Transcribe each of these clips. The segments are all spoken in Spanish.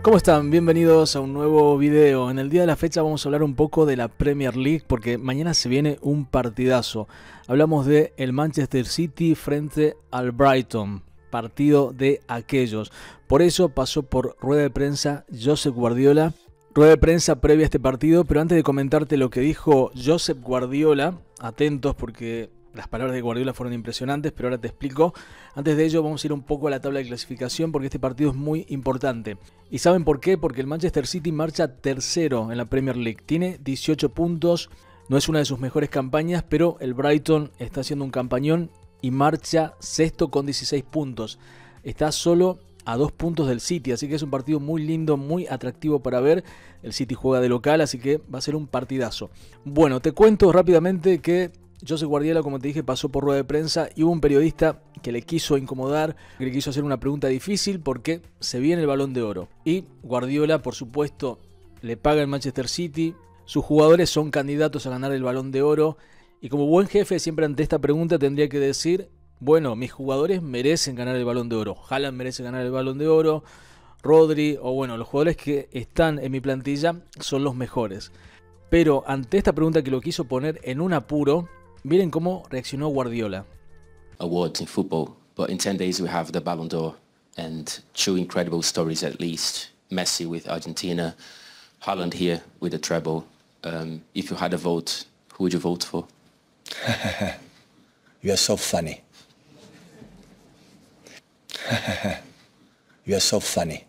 ¿Cómo están? Bienvenidos a un nuevo video. En el día de la fecha vamos a hablar un poco de la Premier League porque mañana se viene un partidazo. Hablamos de el Manchester City frente al Brighton, partido de aquellos. Por eso pasó por rueda de prensa Josep Guardiola. Rueda de prensa previa a este partido, pero antes de comentarte lo que dijo Josep Guardiola, atentos porque las palabras de Guardiola fueron impresionantes, pero ahora te explico. Antes de ello vamos a ir un poco a la tabla de clasificación porque este partido es muy importante. ¿Y saben por qué? Porque el Manchester City marcha tercero en la Premier League. Tiene 18 puntos, no es una de sus mejores campañas, pero el Brighton está haciendo un campañón y marcha sexto con 16 puntos. Está solo a 2 puntos del City, así que es un partido muy lindo, muy atractivo para ver. El City juega de local, así que va a ser un partidazo. Bueno, te cuento rápidamente que Josep Guardiola, como te dije, pasó por rueda de prensa y hubo un periodista que le quiso incomodar, que le quiso hacer una pregunta difícil porque se viene el Balón de Oro. Y Guardiola, por supuesto, le paga el Manchester City, sus jugadores son candidatos a ganar el Balón de Oro y como buen jefe siempre ante esta pregunta tendría que decir: bueno, mis jugadores merecen ganar el Balón de Oro. Haaland merece ganar el Balón de Oro, Rodri, o bueno, los jugadores que están en mi plantilla son los mejores. Pero ante esta pregunta que lo quiso poner en un apuro, miren cómo reaccionó Guardiola. Awards in football, but in 10 days we have the Ballon d'Or and two incredible stories at least. Messi with Argentina, Haaland here with the treble. If you had a vote, who would you vote for? You are so funny. You are so funny.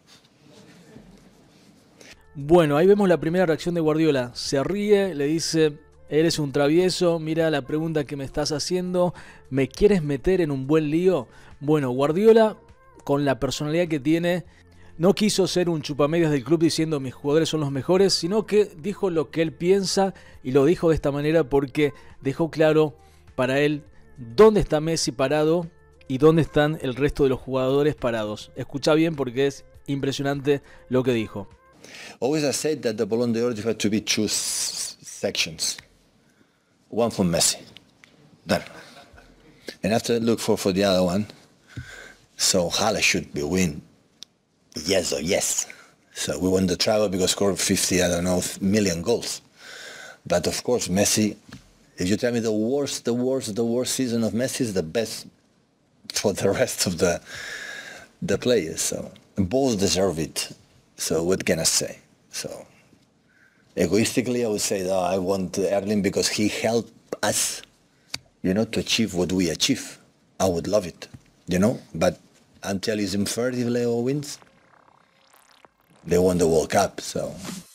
Bueno, ahí vemos la primera reacción de Guardiola. Se ríe, le dice: eres un travieso, mira la pregunta que me estás haciendo, ¿me quieres meter en un buen lío? Bueno, Guardiola, con la personalidad que tiene, no quiso ser un chupamedias del club diciendo mis jugadores son los mejores, sino que dijo lo que él piensa y lo dijo de esta manera porque dejó claro para él dónde está Messi parado y dónde están el resto de los jugadores parados. Escucha bien porque es impresionante lo que dijo. Always I said that the Ballon d'Or had to be two sections. One for Messi. Done. And after look for the other one. So Haaland should be win. Yes or yes. So we won the treble because scored 50, I don't know, million goals. But of course Messi, if you tell me the worst season of Messi is the best for the rest of the players. So both deserve it. So what can I say? So egoistically, I would say that I want Erling because he helped us, to achieve what we achieve. I would love it, But until it's unfair if Leo wins, they won the World Cup, so...